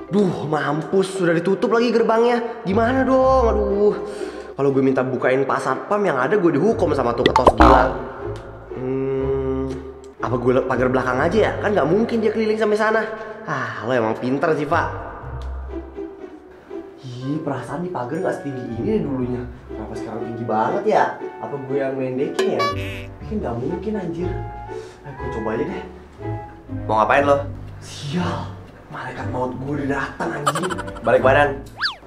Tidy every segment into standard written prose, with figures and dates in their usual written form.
Duh, mampus, sudah ditutup lagi gerbangnya. Gimana dong? Aduh. Kalau gue minta bukain Pak Satpam, yang ada gue dihukum sama tuh ketos gila. Apa gue pagar belakang aja ya? Kan nggak mungkin dia keliling sampai sana. Ah, lo emang pinter sih, Pak. Ih, perasaan di pagar nggak setinggi ini deh dulunya. Kenapa sekarang tinggi banget ya? Apa gue yang mendekin ya? Mungkin nggak mungkin anjir. Gue coba aja deh. Mau ngapain lo? Sial, malaikat maut gue udah datang anjing. Balik badan.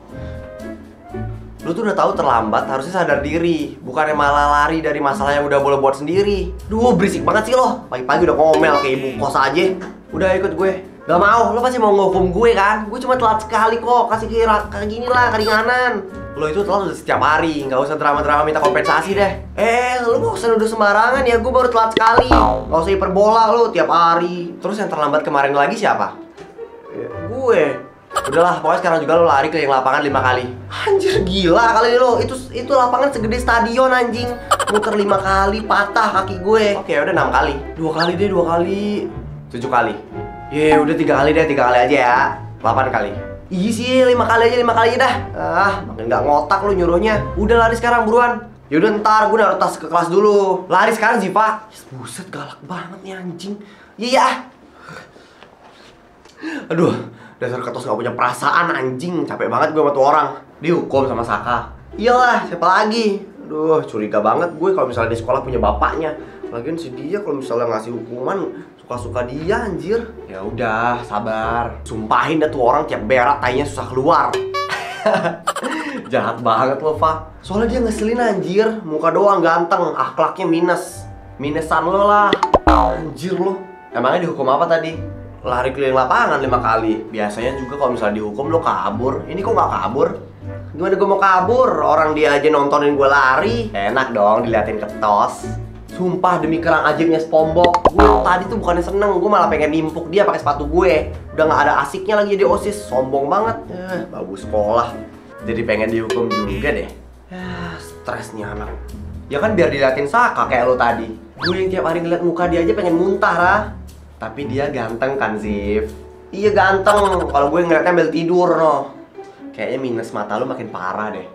Lu tuh udah tahu terlambat, harusnya sadar diri. Bukannya malah lari dari masalah yang udah boleh buat sendiri. Duh, berisik banget sih lo. Pagi-pagi udah ngomel kayak ibu kos aja. Udah ikut gue. Gak mau, lo pasti mau ngehukum gue kan? Gue cuma telat sekali kok, kasih kira kayak gini lah, keringanan. Lo itu telat udah setiap hari, gak usah drama-drama minta kompensasi deh. Lo gak usah nuduh sembarangan ya, gue baru telat sekali. Gak usah hiperbola lo tiap hari. Terus yang terlambat kemarin lagi siapa? Gue. Udahlah, pokoknya sekarang juga lo lari keliling lapangan 5 kali. Anjir, gila kali lo. Itu lapangan segede stadion anjing. Muter 5 kali, patah kaki gue. Oke, udah 6 kali. 2 kali deh, 2 kali. 7 kali. Udah 3 kali deh, 3 kali aja ya. 8 kali. Iya sih, 5 kali aja, 5 kali aja dah. Makin gak ngotak lo nyuruhnya. Udah lari sekarang buruan. Yaudah ntar, gue naruh tas ke kelas dulu. Lari sekarang sih, Pak. Buset, galak banget nih anjing. Iya. Aduh, dasar ketos gak punya perasaan anjing. Capek banget gue sama tuh orang. Dihukum sama Saka. Iyalah, siapa lagi? Aduh, curiga banget gue kalau misalnya di sekolah punya bapaknya. Lagian si dia kalau misalnya ngasih hukuman suka-suka dia anjir. Ya udah, sabar. Sumpahin dah tuh orang tiap berak tainya susah keluar. Jahat banget lo, Fa. Soalnya dia ngeselin anjir. Muka doang ganteng, akhlaknya minus. Minusan lo lah. Anjir lo. Emangnya dihukum apa tadi? Lari keliling lapangan 5 kali. Biasanya juga kalau misalnya dihukum lo kabur. Ini kok nggak kabur? Gimana gue mau kabur? Orang dia aja nontonin gue lari. Enak dong diliatin ketos. Sumpah demi kerang ajaibnya SpongeBob, gue tadi tuh bukannya seneng, gue malah pengen nimpuk dia pakai sepatu gue. Udah nggak ada asiknya lagi jadi OSIS, sombong banget. Bagus sekolah, jadi pengen dihukum juga deh. Stres nih anak. Ya kan biar diliatin Saka kayak lo tadi. Gue yang tiap hari ngeliat muka dia aja pengen muntah lah. Tapi dia ganteng kan, Zif? Iya ganteng. Kalau gue ngeliatnya ambil tidur noh. Kayaknya minus mata lo makin parah deh.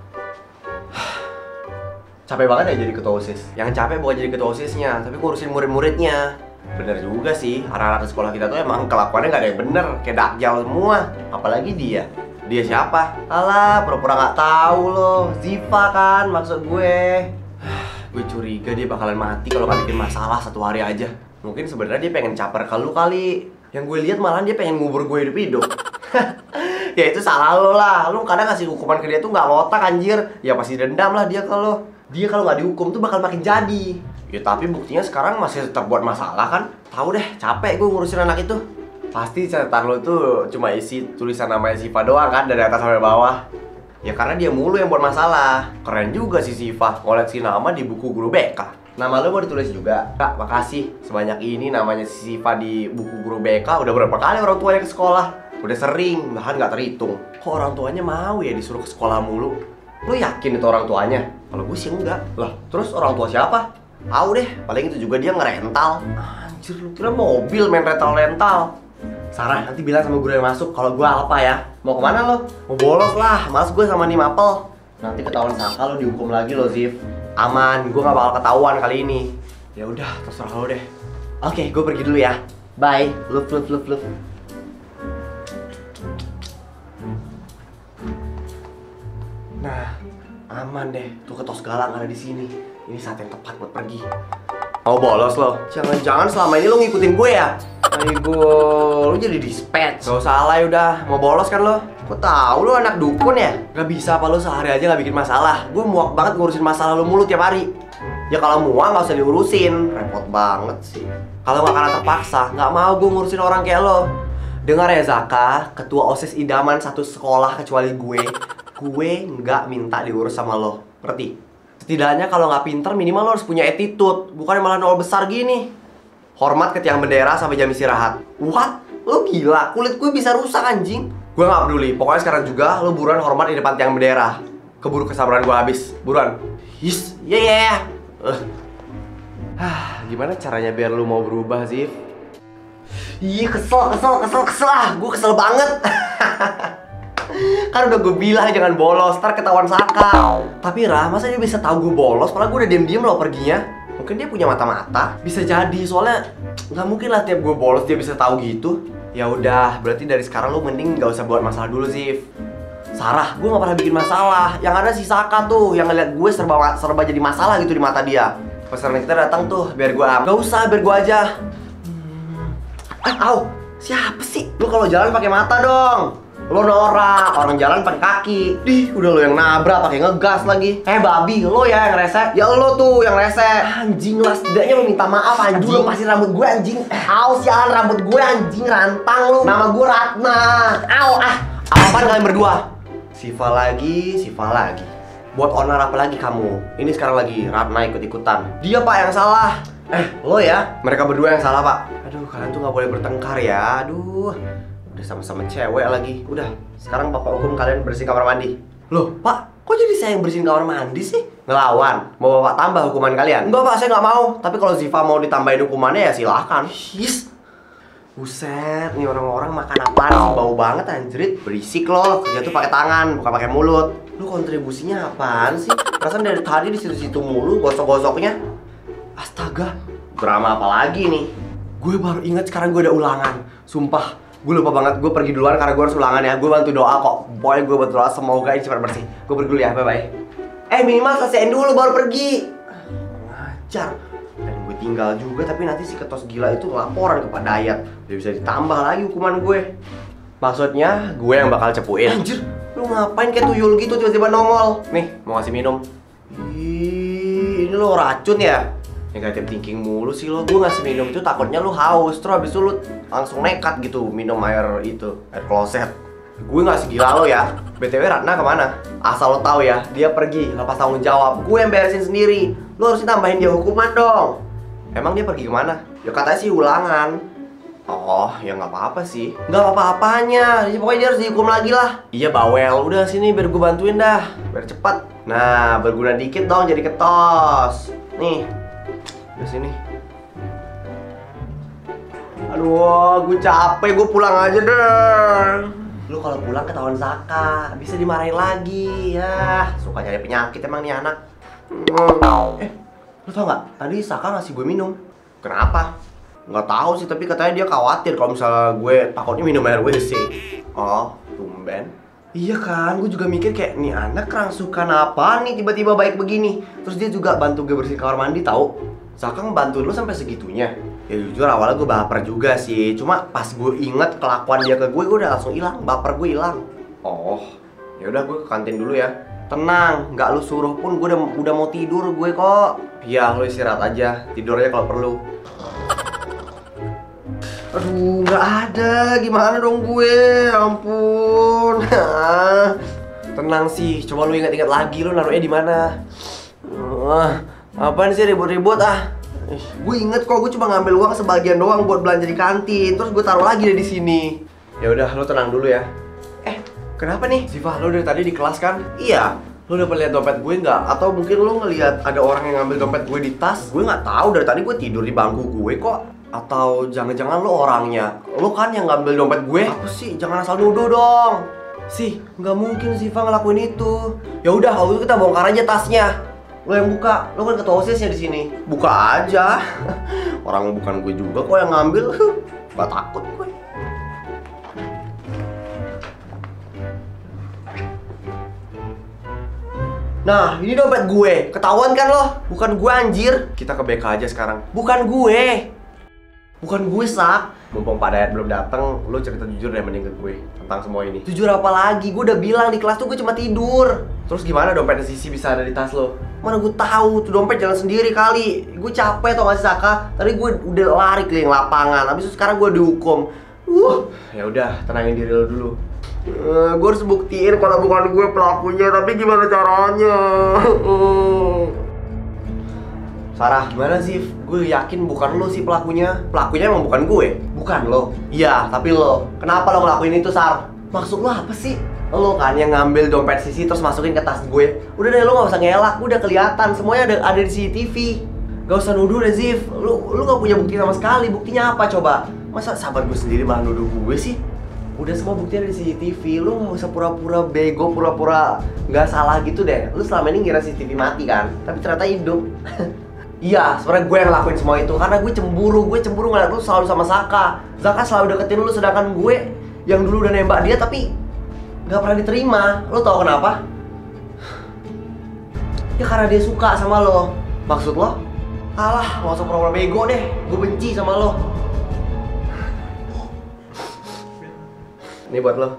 Capek banget ya jadi ketua OSIS. Yang capek bukan jadi ketua OSISnya, tapi ngurusin murid-muridnya. Bener juga sih, anak-anak di sekolah kita tuh emang kelakuannya gak ada yang bener. Kayak dakjal semua. Apalagi dia. Dia siapa? Alah, pura-pura gak tahu loh. Ziva kan maksud gue. Gue curiga dia bakalan mati kalau gak bikin masalah 1 hari aja. Mungkin sebenarnya dia pengen caper ke lu kali. Yang gue lihat malah dia pengen ngubur gue hidup-hidup. Ya itu salah lo lah. Lu kadang ngasih hukuman ke dia tuh gak ngotak anjir. Ya pasti dendam lah dia kalau nggak dihukum tuh bakal makin jadi. Ya tapi buktinya sekarang masih tetap buat masalah kan. Tahu deh, capek gue ngurusin anak itu. Pasti catatan lo tuh cuma isi tulisan namanya Siva doang kan, dari atas sampai bawah. Ya karena dia mulu yang buat masalah. Keren juga si Siva, koleksi nama di buku guru BK. Nama lo mau ditulis juga? Kak, makasih. Sebanyak ini namanya si Siva di buku guru BK. Udah berapa kali orang tuanya ke sekolah? Udah sering, bahkan nggak terhitung. Kok orang tuanya mau ya disuruh ke sekolah mulu? Lo yakin itu orang tuanya? Kalau gue sih enggak. Lah, terus orang tua siapa? Tahu deh, paling itu juga dia ngerental. Anjir, lu kira mobil main rental-rental. Sarah, nanti bilang sama guru yang masuk kalau gue apa ya. Mau kemana lo? Mau bolos lah, males gue sama nih mapel. Nanti ketahuan Saka lo dihukum lagi lo, Zif. Aman, gue gak bakal ketahuan kali ini. Ya udah, terserah lo deh. Oke, gue pergi dulu ya. Bye. Love, love, love, love. Nah, aman deh. Tuh ketos galak ada di sini. Ini saat yang tepat buat pergi. Mau bolos lo? Jangan-jangan selama ini lo ngikutin gue ya? Aigoo, lo jadi dispatch. Gak usah alay udah. Mau bolos kan lo? Kok tahu lo anak dukun ya? Gak bisa apa lo sehari aja gak bikin masalah. Gue muak banget ngurusin masalah lo mulu tiap hari. Ya kalau muak gak usah diurusin. Repot banget sih. Kalau gak karena terpaksa, gak mau gue ngurusin orang kayak lo. Dengar ya Zaka, ketua OSIS idaman satu sekolah kecuali gue nggak minta diurus sama lo, ngerti? Setidaknya kalau nggak pinter minimal lo harus punya attitude, bukan malah nol besar gini. Hormat ke tiang bendera sampai jam istirahat. What? Lo gila? Kulit gue bisa rusak anjing. Gue nggak peduli, pokoknya sekarang juga lo buruan hormat di depan tiang bendera. Keburu kesabaran gue habis, buruan. Yes, yeah. Gimana caranya biar lo mau berubah, Zif? Ih, kesel ah, gue kesel banget. Kan udah gue bilang jangan bolos, ntar ketahuan Saka. Tapi Rah, masa dia bisa tahu gue bolos? Padahal gue udah diem-diem loh perginya. Mungkin dia punya mata-mata. Bisa jadi, soalnya nggak mungkin lah tiap gue bolos dia bisa tahu gitu. Ya udah, berarti dari sekarang lu mending gak usah buat masalah dulu, Zif. Sarah, gue gak pernah bikin masalah. Yang ada si Saka tuh, yang ngeliat gue serba jadi masalah gitu di mata dia. Pas kita datang tuh, biar gue gak usah, biar gue aja. Au, siapa sih? Lu kalau jalan pakai mata dong. Lo norak, orang jalan pakai kaki. Dih, udah lo yang nabrak pakai ngegas lagi. Babi, lo ya yang rese. Ya lo tuh yang rese. Anjing lah, setidaknya lo minta maaf anjing. Lu lepasin rambut gue anjing. Au, sialan rambut gue anjing, rantang lu. Nama gue Ratna. Au, apaan kalian berdua? Siva lagi. Buat onar apa lagi kamu? Ini sekarang lagi Ratna ikut-ikutan. Dia pak yang salah. Lo ya? Mereka berdua yang salah pak. Aduh, kalian tuh gak boleh bertengkar ya. Aduh, udah sama-sama cewek lagi. Udah, sekarang papa hukum kalian bersihin kamar mandi. Loh, Pak, kok jadi saya yang bersihin kamar mandi sih? Ngelawan? Mau Bapak tambah hukuman kalian? Enggak, Pak, saya nggak mau. Tapi kalau Ziva mau ditambahin hukumannya ya silahkan. Yes. Buset, nih orang-orang makan apaan sih? Bau banget anjrit. Berisik loh, kerja tuh pakai tangan, bukan pakai mulut. Lu kontribusinya apaan sih? Perasaan dari tadi di situ-situ mulu gosok-gosoknya. Astaga, drama apa lagi nih? Gue baru ingat sekarang gue ada ulangan. Sumpah, gue lupa banget, gue pergi duluan karena gue harus ulangan ya. Gue bantu doa kok. Pokoknya gue bantu doa semoga ini cepat bersih. Gue pergi dulu ya, bye-bye. Minimal selesaiin dulu baru pergi. Ngajar. Dan gue tinggal juga, tapi nanti si ketos gila itu laporan ke Pak Dayat. Dia bisa ditambah lagi hukuman gue. Maksudnya, gue yang bakal cepuin. Anjir, lu ngapain kayak tuyul gitu tiba-tiba nongol? Nih, mau ngasih minum. Ih, ini lo racun ya? Negative thinking mulu sih lo. Gue ngasih minum itu takutnya lu haus, terus habis itu lu langsung nekat gitu minum air itu, air kloset. Gue nggak segila lo ya. BTW Ratna kemana? Asal lo tahu ya, dia pergi lepas tanggung jawab. Gue yang beresin sendiri. Lo harus tambahin dia hukuman dong. Emang dia pergi kemana? Ya katanya sih ulangan. Oh, ya nggak apa-apa sih. Nggak apa-apanya. Pokoknya dia harus dihukum lagi lah. Iya bawel. Udah sini biar gue bantuin dah. Biar cepat. Nah, berguna dikit dong jadi ketos. Nih. Di sini. Aduh, gue capek, gue pulang aja deh. Lu kalau pulang ketahuan Saka, bisa dimarahin lagi. Ya, suka nyari penyakit emang nih anak. Lu tau nggak? Tadi Saka ngasih gue minum. Kenapa? Nggak tahu sih, tapi katanya dia khawatir kalau misalnya gue takutnya minum air WC. Oh, tumben. Iya kan, gue juga mikir kayak nih anak kerangsukan apa nih tiba-tiba baik begini. Terus dia juga bantu gue bersihin kamar mandi tahu. Saka ngebantu lu sampai segitunya. Ya jujur awalnya gue baper juga sih. Cuma pas gue inget kelakuan dia ke gue udah langsung hilang. Baper gue hilang. Oh, ya udah gue ke kantin dulu ya. Tenang, nggak lu suruh pun gue udah mau tidur gue kok. Iya, lu istirahat aja. Tidur aja kalau perlu. Aduh, nggak ada. Gimana dong gue? Ampun. Tenang sih. Coba lu ingat-ingat lagi lu naruhnya di mana. Apaan sih ribut-ribut Gue inget kok, gue cuma ngambil uang sebagian doang buat belanja di kantin. Terus gue taruh lagi deh di sini. Ya udah, lo tenang dulu ya. Kenapa nih? Ziva, lo dari tadi di kelas kan? Iya. Lo udah lihat dompet gue nggak? Atau mungkin lo ngelihat ada orang yang ngambil dompet gue di tas? Gue nggak tahu, dari tadi gue tidur di bangku gue kok. Atau jangan-jangan lo orangnya? Lo kan yang ngambil dompet gue? Apa sih? Jangan asal nuduh dong. Sih, nggak mungkin Ziva ngelakuin itu. Ya udah, kalau gitu kita bongkar aja tasnya. Lo yang buka, lo kan ketua OSIS-nya di sini. Buka aja. Orang bukan gue juga kok yang ngambil. Gak takut gue. Nah, ini dompet gue. Ketahuan kan lo? Bukan gue anjir. Kita ke BK aja sekarang. Bukan gue. Bukan gue, Sak. Mumpung Pak Dayat belum datang, lo cerita jujur deh mending ke gue tentang semua ini. Jujur apa lagi? Gue udah bilang di kelas tuh gue cuma tidur. Terus gimana dompetnya Sisi bisa ada di tas lo? Mana gue tahu, tuh dompet jalan sendiri kali. Gue capek tau gak sih Saka? Tadi gue udah lari keliling lapangan, habis itu sekarang gue dihukum. Ya udah, tenangin diri lo dulu. Gue harus buktiin kalau bukan gue pelakunya, tapi gimana caranya? Sarah, gimana sih? Gue yakin bukan lo sih pelakunya. Pelakunya emang bukan gue. Bukan lo. Iya, tapi lo. Kenapa lo ngelakuin itu, Sar? Maksud lo apa sih? Lo kan yang ngambil dompet Sisi terus masukin ke tas gue. Udah deh, lo gak usah ngelak. Udah kelihatan, semuanya ada di CCTV. Gak usah nuduh deh, Zif. Lo gak punya bukti sama sekali. Buktinya apa coba? Masa sahabat gue sendiri malah nuduh gue sih? Udah semua buktinya ada di CCTV. Lu gak usah pura-pura bego, pura-pura nggak salah gitu deh. Lu selama ini ngira CCTV mati kan? Tapi ternyata hidup. Iya, sebenarnya gue yang lakuin semua itu karena gue cemburu ngeliat lu selalu sama Saka. Saka selalu deketin lu, sedangkan gue yang dulu udah nembak dia tapi nggak pernah diterima. Lu tau kenapa? Ya karena dia suka sama lo. Maksud lo? Alah, gak usah pura-pura bego deh. Gue benci sama lo. Ini buat lo.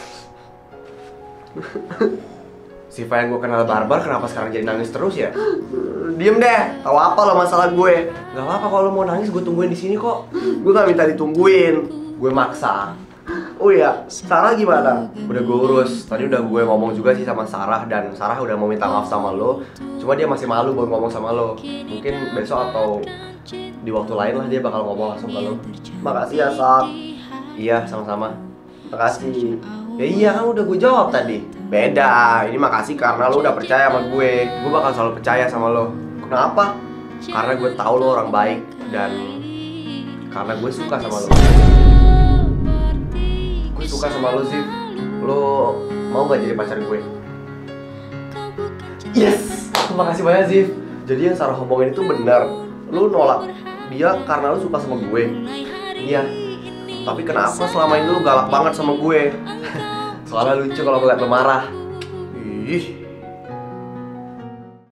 Siva yang gue kenal barbar kenapa sekarang jadi nangis terus ya? Diem deh, tahu apa lo masalah gue? Gak apa-apa kalau lo mau nangis, gue tungguin di sini kok. Gue gak minta ditungguin, gue maksa. Oh iya, Sarah gimana? Udah gue urus. Tadi udah gue ngomong juga sih sama Sarah dan Sarah udah mau minta maaf sama lo. Cuma dia masih malu buat ngomong sama lo. Mungkin besok atau di waktu lain lah dia bakal ngomong langsung ke lo. Makasih ya, Sak. Iya, sama-sama. Makasih. Ya iya kan udah gue jawab tadi. Beda, ini makasih karena lo udah percaya sama gue. Gue bakal selalu percaya sama lo. Kenapa? Karena gue tahu lo orang baik dan karena gue suka sama lo. Gue suka sama lo, Zif. Lo mau gak jadi pacar gue? Yes! Makasih banyak, Zif. Jadi yang Sarah ngomongin itu benar. Lo nolak dia karena lo suka sama gue. Iya. Tapi kenapa selama ini lo galak banget sama gue? Soalnya lucu kalau ngeliat lo marah. Ih.